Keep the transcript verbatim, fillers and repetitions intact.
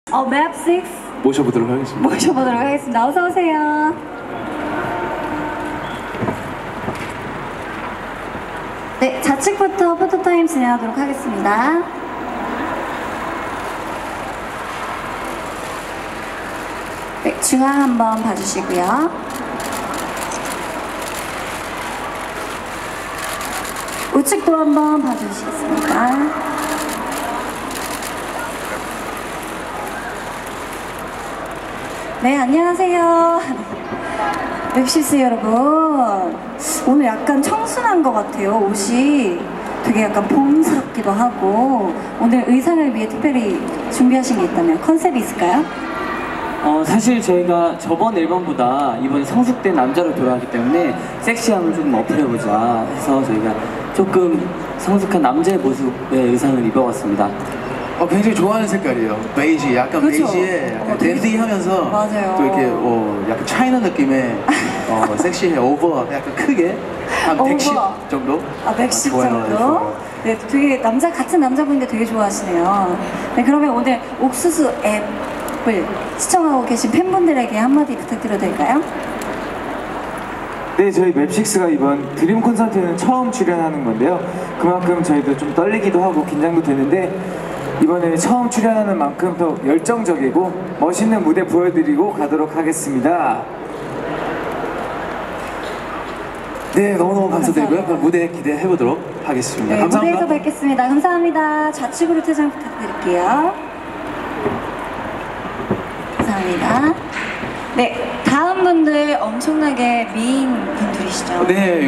어, 맵 식스 모셔보도록 하겠습니다. 모셔보도록 하겠습니다. 어서 오세요. 네, 좌측부터 포토타임 진행하도록 하겠습니다. 네, 중앙 한번 봐주시고요. 우측도 한번 봐주시겠습니까? 네, 안녕하세요. 맵시스 여러분, 오늘 약간 청순한 것 같아요. 옷이 되게 약간 봄스럽기도 하고. 오늘 의상을 위해 특별히 준비하신 게 있다면 컨셉이 있을까요? 어, 사실 저희가 저번 앨범보다 이번에 성숙된 남자로 돌아왔기 때문에 섹시함을 조금 어필해보자 해서 저희가 조금 성숙한 남자의 모습의 의상을 입어봤습니다. 어, 굉장히 좋아하는 색깔이에요. 베이지, 약간 그쵸? 베이지에 약간 어, 되게- 댄디하면서 맞아요. 또 이렇게 어, 약간 차이나 느낌의 어, 섹시해, 오버, 약간 크게 한 오버. 백십 정도? 아, 백십 좋아요, 정도? 좋아요. 네, 되게 남자, 같은 남자분인데 되게 좋아하시네요. 네, 그러면 오늘 옥수수 앱을 시청하고 계신 팬분들에게 한마디 부탁드려도 될까요? 네, 저희 맵식스가 이번 드림 콘서트는 처음 출연하는 건데요. 그만큼 저희도 좀 떨리기도 하고 긴장도 되는데 이번에 처음 출연하는 만큼 더 열정적이고 멋있는 무대 보여드리고 가도록 하겠습니다. 네, 너무너무 감사드리고요. 그럼 무대 기대해보도록 하겠습니다. 네, 감사합니다. 무대에서 뵙겠습니다. 감사합니다. 좌측으로 퇴장 부탁드릴게요. 감사합니다. 네, 다음 분들 엄청나게 미인 분들이시죠? 네.